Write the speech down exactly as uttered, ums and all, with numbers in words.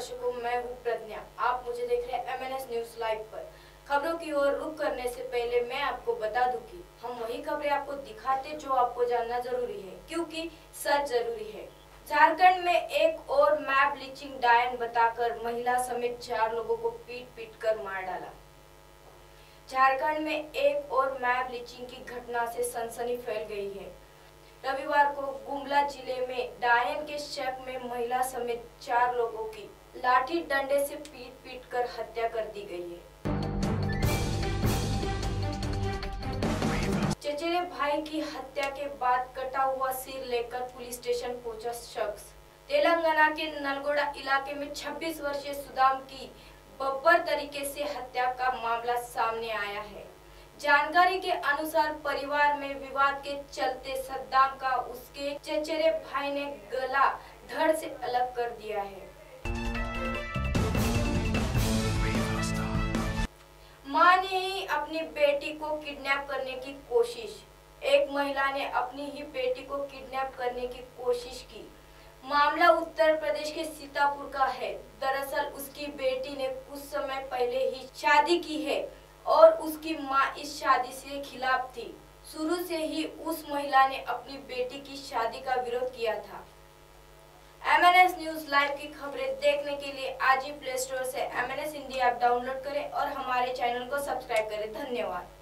दर्शकों, मैं हूं प्रज्ञा। आप मुझे देख रहे हैं एमएनएस न्यूज लाइव पर। खबरों की ओर रुख करने से पहले मैं आपको बता दूं कि हम वही खबरें आपको दिखाते जो आपको जानना जरूरी है, क्योंकि सच जरूरी है। झारखंड में एक और मैप ब्लीचिंग डायन बताकर महिला समेत चार लोगों को पीट पीट कर मार डाला। झारखंड में एक और मैप ब्लीचिंग की घटना से सनसनी फैल गई है। रविवार को गुमला जिले में डायन के शक में महिला समेत चार लोगों की लाठी डंडे से पीट पीट कर हत्या कर दी गई है। चचेरे भाई की हत्या के बाद कटा हुआ सिर लेकर पुलिस स्टेशन पहुंचा शख्स। तेलंगाना के नलगोड़ा इलाके में छब्बीस वर्षीय सुदाम की बब्बर तरीके से हत्या का मामला सामने आया है। जानकारी के अनुसार परिवार में विवाद के चलते सद्दाम का उसके चचेरे भाई ने गला धड़ से अलग कर दिया है। मां ने ही अपनी बेटी को किडनैप करने की कोशिश। एक महिला ने अपनी ही बेटी को किडनैप करने की कोशिश की। मामला उत्तर प्रदेश के सीतापुर का है। दरअसल उसकी बेटी ने कुछ समय पहले ही शादी की है और उसकी मां इस शादी से खिलाफ थी। शुरू से ही उस महिला ने अपनी बेटी की शादी का विरोध किया था। एमएनएस न्यूज लाइव की खबरें देखने के लिए आज ही प्ले स्टोर से एमएनएस इंडिया ऐप डाउनलोड करें और हमारे चैनल को सब्सक्राइब करें। धन्यवाद।